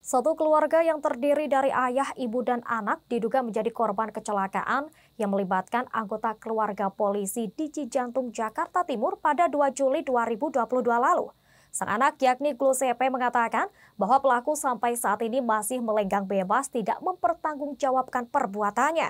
Satu keluarga yang terdiri dari ayah, ibu, dan anak diduga menjadi korban kecelakaan yang melibatkan anggota keluarga polisi di Cijantung, Jakarta Timur pada 2 Juli 2022 lalu. Sang anak yakni Giuseppe mengatakan bahwa pelaku sampai saat ini masih melenggang bebas tidak mempertanggungjawabkan perbuatannya.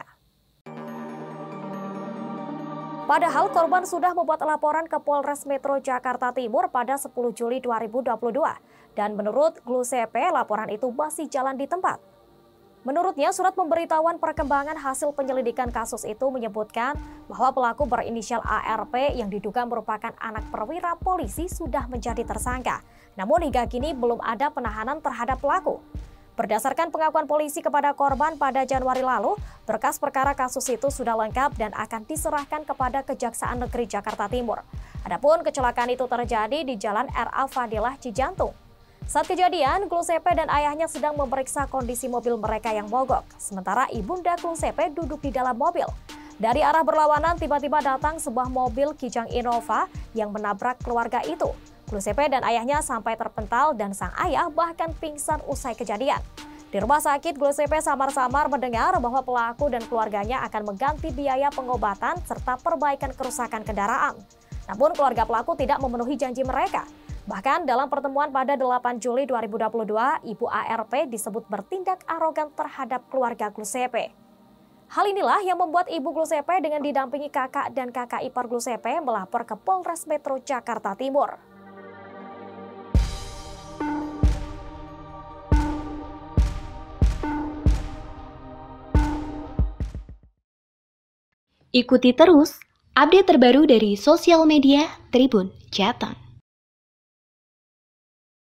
Padahal korban sudah membuat laporan ke Polres Metro Jakarta Timur pada 10 Juli 2022. Dan menurut Giuseppe, laporan itu masih jalan di tempat. Menurutnya, surat pemberitahuan perkembangan hasil penyelidikan kasus itu menyebutkan bahwa pelaku berinisial ARP yang diduga merupakan anak perwira polisi sudah menjadi tersangka. Namun hingga kini belum ada penahanan terhadap pelaku. Berdasarkan pengakuan polisi kepada korban pada Januari lalu, berkas perkara kasus itu sudah lengkap dan akan diserahkan kepada Kejaksaan Negeri Jakarta Timur. Adapun kecelakaan itu terjadi di Jalan RA Fadilah Cijantung. Saat kejadian, Giuseppe dan ayahnya sedang memeriksa kondisi mobil mereka yang mogok, sementara ibunda Giuseppe duduk di dalam mobil. Dari arah berlawanan tiba-tiba datang sebuah mobil Kijang Innova yang menabrak keluarga itu. Giuseppe dan ayahnya sampai terpental dan sang ayah bahkan pingsan usai kejadian. Di rumah sakit, Giuseppe samar-samar mendengar bahwa pelaku dan keluarganya akan mengganti biaya pengobatan serta perbaikan kerusakan kendaraan. Namun keluarga pelaku tidak memenuhi janji mereka. Bahkan dalam pertemuan pada 8 Juli 2022, Ibu ARP disebut bertindak arogan terhadap keluarga Giuseppe. Hal inilah yang membuat Ibu Giuseppe dengan didampingi kakak dan kakak ipar Giuseppe melapor ke Polres Metro Jakarta Timur. Ikuti terus update terbaru dari sosial media Tribun Jateng.